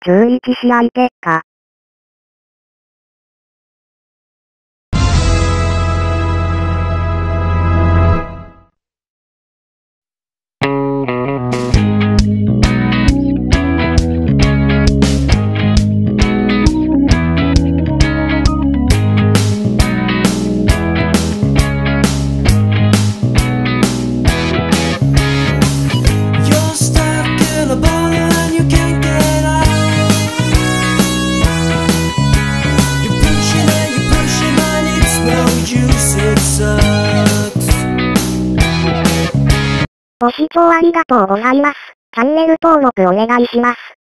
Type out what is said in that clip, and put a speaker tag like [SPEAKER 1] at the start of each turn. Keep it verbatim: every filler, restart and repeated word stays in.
[SPEAKER 1] じゅういち試合結果。ご視聴ありがとうございます。チャンネル登録お願いします。